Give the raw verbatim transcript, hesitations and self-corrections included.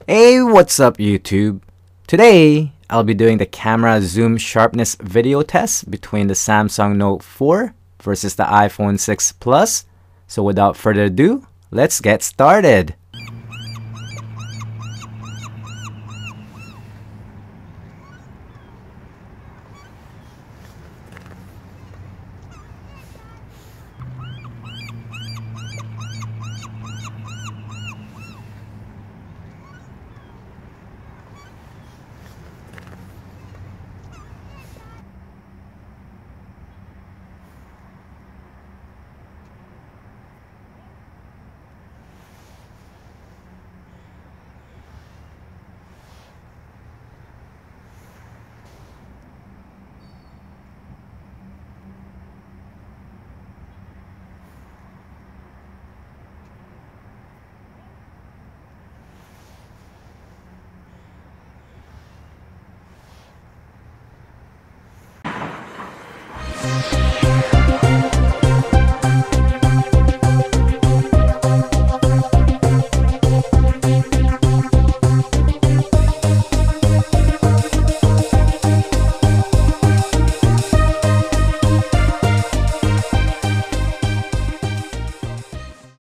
Hey, what's up YouTube? Today, I'll be doing the camera zoom sharpness video test between the Samsung Note four versus the iPhone six Plus. So without further ado, let's get started.